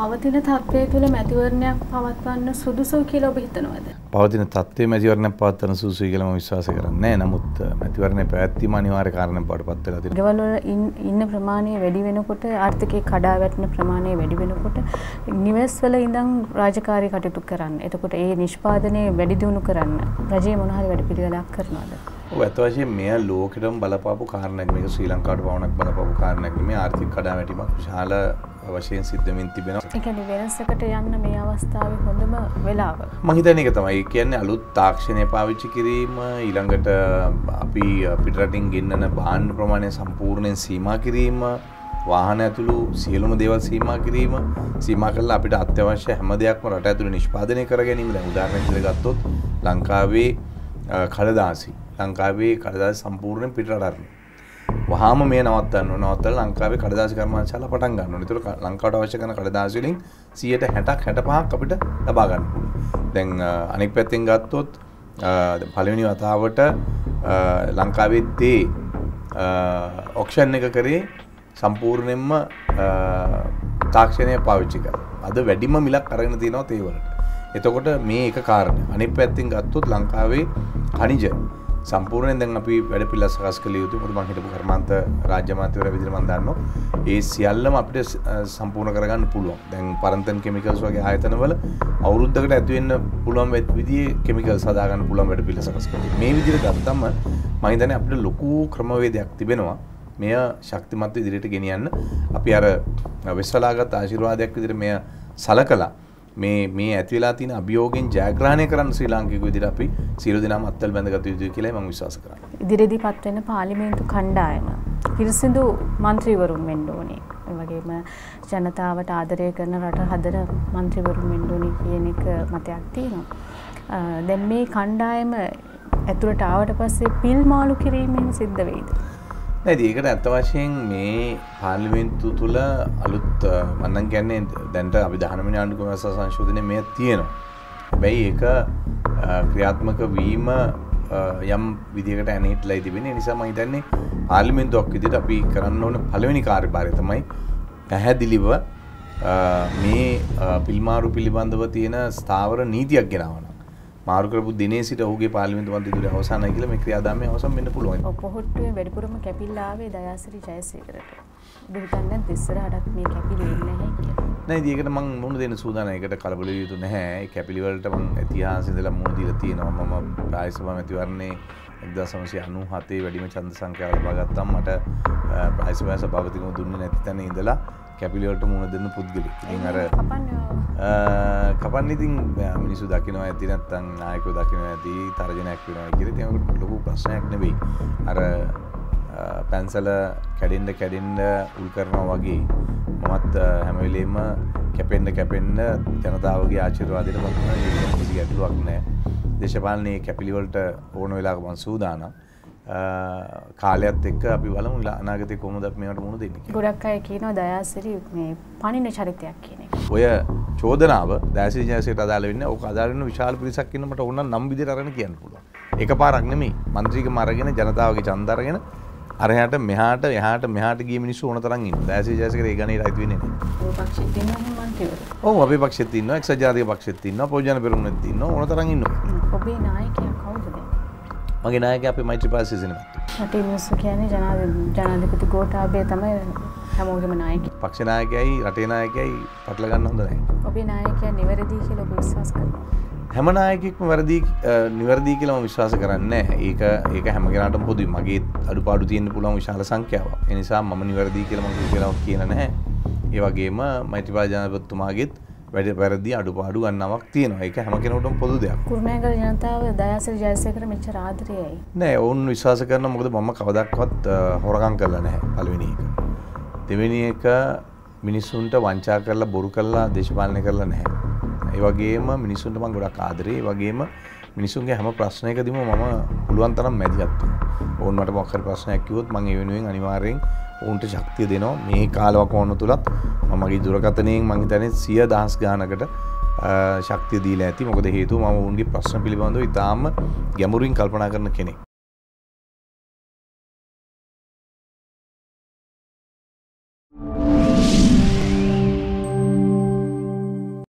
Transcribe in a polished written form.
පවතින තත්ත්වයේ තුල මැතිවරණයක් පවත්වන්න සුදුසු කියලා ඔබ හිතනවද? පවතින තත්ත්වයේ මැතිවරණයක් පවත්වන්න සුදුසුයි කියලා මම විශ්වාස කරන්නේ නැහැ. නමුත් මැතිවරණය පැවැත්වීම අනිවාර්ය කාරණයක් බවට පත් වෙලා තියෙනවා. ගෙවල් වල ඉන්න ප්‍රමාණය වැඩි වෙනකොට ආර්ථිකයේ කඩා වැටෙන ප්‍රමාණය වැඩි වෙනකොට නිවෙස් වල ඉඳන් රාජකාරී කටයුතු කරන්න. එතකොට ඒ නිෂ්පාදනය වැඩි දියුණු කරන්න රජය මොන හරි වැඩ පිළිවෙලක් කරනවද? ඔව් අත වශයෙන් මෙය ලෝකෙටම බලපාපු කාරණයක්. මේක ශ්‍රී ලංකාවට පවණක් බලපාපු කාරණයක් නෙමෙයි. ආර්ථික කඩාවැටීමක් විශාල වශයෙන් සිද්ධ වෙමින් තිබෙනවා. ඒ කියන්නේ වෙනසකට යන්න මේ අවස්ථාවේ හොඳම වෙලාව. මම හිතන්නේ ඒක තමයි. ඒ කියන්නේ අලුත් තාක්ෂණය පාවිච්චි කිරීම, ඊළඟට අපි පිටරටින් ගෙන්නන භාණ්ඩ ප්‍රමාණය සම්පූර්ණයෙන් සීමා කිරීම, වාහන ඇතුළු සියලුම දේවල් සීමා කිරීම, සීමා කළා අපිට අත්‍යවශ්‍ය හැම දෙයක්ම රට ඇතුළේ නිෂ්පාදනය කර ගැනීම. දැන් උදාහරණයක් විදිහට ගත්තොත් ලංකාවේ කඩදාසි සම්පූර්ණයෙන් පිටරට අරගෙන වහාම මේ නවත්තන්න ඕන. නවත්තලා ලංකාවේ කඩදාසි කර්මාන්තශාලා පටන් ගන්න ඕන. ඒතකොට ලංකාවට අවශ්‍ය කරන කඩදාසි වලින් 60%ක් 65ක් අපිට ලබා ගන්න පුළුවන්. දැන් අනෙක් පැත්තෙන් ගත්තොත් පළවෙනි වතාවට ලංකාවේ තේ ඔක්ෂන් එක කරේ සම්පූර්ණයෙන්ම තාක්ෂණය පාවිච්චි කරලා. අද වැඩිම මිලක් අරගෙන තියෙනවා තේ වලට. එතකොට මේ එක කාරණා. අනෙක් පැත්තෙන් ගත්තොත් ලංකාවේ khනිජ සම්පූර්ණයෙන් දැන් අපි වැඩ පිළිවෙල සකස් කළ යුතුයි. මොකද මම හිටපු කර්මාන්ත රාජ්‍ය අමාත්‍යවරයා විදිහට මම දන්නවා. ඒ සියල්ලම අපිට සම්පූර්ණ කරගන්න පුළුවන්. දැන් පරන්තන් කෙමිකල්ස් වගේ ආයතනවල අවුරුද්දකට ඇති වෙන්න පුළුවන් විදිහේ කෙමිකල්ස් හදා ගන්න පුළුවන් වැඩ පිළිවෙල සකස් කරනවා. මේ විදිහට ගත්තම මම හිතන්නේ අපිට ලොකු ක්‍රමවේදයක් තිබෙනවා. මෙය ශක්තිමත් ඉදිරියට ගෙනියන්න. අපි අර වෙස්සලාගත් ආශිර්වාදයක් විදිහට මෙය සලකලා මේ ඇති වෙලා තියෙන අභියෝගයෙන් ජයග්‍රහණය කරන්න ශ්‍රී ලාංකික විදිහට අපි සියලු දෙනාම අත්වල බැඳගත යුතුයි කියලා මම විශ්වාස කරනවා. ඉදිරියේදී පත් වෙන පාර්ලිමේන්තු කණ්ඩායම පිරිසිදු മന്ത്രിවරුන් වෙන්න ඕනේ. ඒ වගේම ජනතාවට ආදරය කරන රට හදන മന്ത്രിවරුන් වෙන්න ඕනේ කියන එක මතයක් තියෙනවා. දැන් මේ කණ්ඩායම ඇතුළට ආවට පස්සේ පිල් මාළු කිරීමෙන් සිද්ධ වෙයිද? නේද? ඒකට අත් වශයෙන් මේ පාර්ලිමේන්තු තුල අලුත් මම නම් කියන්නේ දැන්ට අපි 19 වෙනි ආණ්ඩුක්‍රම ව්‍යවස්ථා සංශෝධනයේ මේ තියෙනවා. හැබැයි ඒක ක්‍රියාත්මක වීම යම් විදියකට ඇනෙහිටලා තිබෙනවා. ඒ නිසා මම හිතන්නේ පාර්ලිමේන්තුවක් විදිහට අපි කරන්න ඕන පළවෙනි කාර්යභාරය තමයි පැහැදිලිව මේ පිල්මාරු පිළිබඳව තියෙන ස්ථාවර නීතියක් ගෙනවනවා. මාරු කරපු දිනේ සිට ඔහුගේ පාර්ලිමේන්තු මන්ත්‍රීතුමා අවසానයි කියලා මේ ක්‍රියාදාමය අවසන් වෙන්න පුළුවන්. පොහොට්ටුවේ වැඩිපුරම කැපිලා ආවේ දයාසිරි ජයසේකරට. ඔබ හිතන්නේ ඉස්සරහටත් මේ කැපිලි වෙන්නේ නැහැ කියලා. නෑ ඒකට මම මුණ දෙන්න සූදානම්. ඒකට කලබල වෙ යුතු නැහැ. ඒ කැපිලි වලට මම ඉතිහාසයේ ඉඳලා මුණ දීලා තියෙනවා. මම ප්‍රාදේශීය සභා මැතිවරණේ 1997 වැඩිම ඡන්ද සංඛ්‍යාව ලබා ගත්තාම මට ප්‍රාදේශීය සභාපතිකම දුන්නේ නැති තැන ඉඳලා කැපිලි වලට මුණ දෙන්න පුද්ගලෙක්. ඉතින් අර කපන්නේ ඉතින් මිනිස්සු දකිනවා ඇති නැත්නම් නායකයෝ දකිනවා ඇති තරජනයක් වෙනවා කියලා. ඉතින් ඒක ලොකු ප්‍රශ්නයක් නෙවෙයි. අර පැන්සල කැඩෙන්න උල් කරනවා වගේ මමත් හැම වෙලෙම කැපෙන්න ජනතාවගේ ආශිර්වාදයට මම කිසි ගැටලුවක් නැහැ. දේශපාලනයේ කැපිලි වලට ඕන වෙලාවක මම සූදානම්. කාලයත් එක්ක අපි බලමු අනාගතේ කොහොමද අපි මේවට මුහුණ දෙන්නේ කියලා. ගොඩක් අය කියනවා දයාසිරි මේ පණින චරිතයක් කියන එක. ඔය චෝදනාව දයාසිරි ජයසේට අදාළ වෙන්නේ. ඕක අදාළ වෙන විශාල පිරිසක් ඉන්න මට ඕන නම් විදිහට අරගෙන කියන්න පුළුවන්. එකපාරක් නෙමෙයි. മന്ത്രിකම අරගෙන ජනතාවගේ ඡන්ද අරගෙන අරහට මෙහාට එහාට මෙහාට ගිය මිනිස්සු ඕන තරම් ඉන්නවා. දයාසිරි ජයසේට ඒ ගණේට අයිති වෙන්නේ නැහැ. ඔය පක්ෂෙත් ඉන්නවනේ මන්ත්‍රීවරු. ඔව් අපේ පක්ෂෙත් ඉන්නවා. එක්සත් ජාතික පක්ෂෙත් ඉන්නවා. පොජන පෙරමුණෙත් ඉන්නවා. ඕන තරම් ඉන්නවා. ඔබේ නායකයා කවුද දැන්? මගේ නායකයා අපේ මෛත්‍රීපාල සිරිසේන. රටේ මිනිස්සු කියන්නේ ජනාධිපති ගෝඨාභය තමයි හැමෝගෙම නායකයා. පක්ෂ නායකයයි රටේ නායකයයි පටල ගන්න හොඳ නැහැ. ඔබේ නායකයා නිවැරදි කියලා ඔබ විශ්වාස කරනවා? හැම නායකයෙක්ම නිවැරදි කියලා මම විශ්වාස කරන්නේ නැහැ. ඒක හැම කෙනාටම පොදුයි. මගේ අඩුපාඩු තියෙන්න පුළුවන් විශාල සංඛ්‍යාවක්. ඒ නිසා මම නිවැරදි කියලා මම කියලා කියන නැහැ. ඒ වගේම මෛත්‍රීපාල ජනාධිපතිතුමාගෙත් වැරදි අඩුපාඩු ගන්නවක් තියෙනවා. ඒක හැම කෙනෙකුටම පොදු දෙයක්. කුරුණෑගල ජනතාව දයාසිරි ජයසේකර මෙච්චර ආදරේයි. නෑ ඔවුන් විශ්වාස කරනවා. මොකද මම කවදාවත් හොරකම් කරලා නැහැ. පළවෙනි එක. දෙවෙනි එක මිනිස්සුන්ට වංචා කරලා බොරු කරලා දේශපාලනය කරලා නැහැ. ඒ වගේම මිනිස්සුන්ට මම ගොඩක් ආදරේ. ඒ වගේම මිනිස්සුන්ගේ හැම ප්‍රශ්නයකදීම මම පුළුවන් තරම් මැදිහත් වෙනවා. ඕන් මට මොකක් හරි ප්‍රශ්නයක් කිව්වොත් මම ඒ වෙනුවෙන් අනිවාර්යෙන් ඔවුන්ට ශක්තිය දෙනවා. මේ කාලවකවානුව තුලත් මම මගේ දුරකථනයෙන් මම හිතන්නේ 100,000 ගානකට ශක්තිය දීලා ඇති. මොකද හේතුව මම ඔවුන්ගේ ප්‍රශ්න පිළිබඳව ඉතාම ගැඹුරින් කල්පනා කරන කෙනෙක්.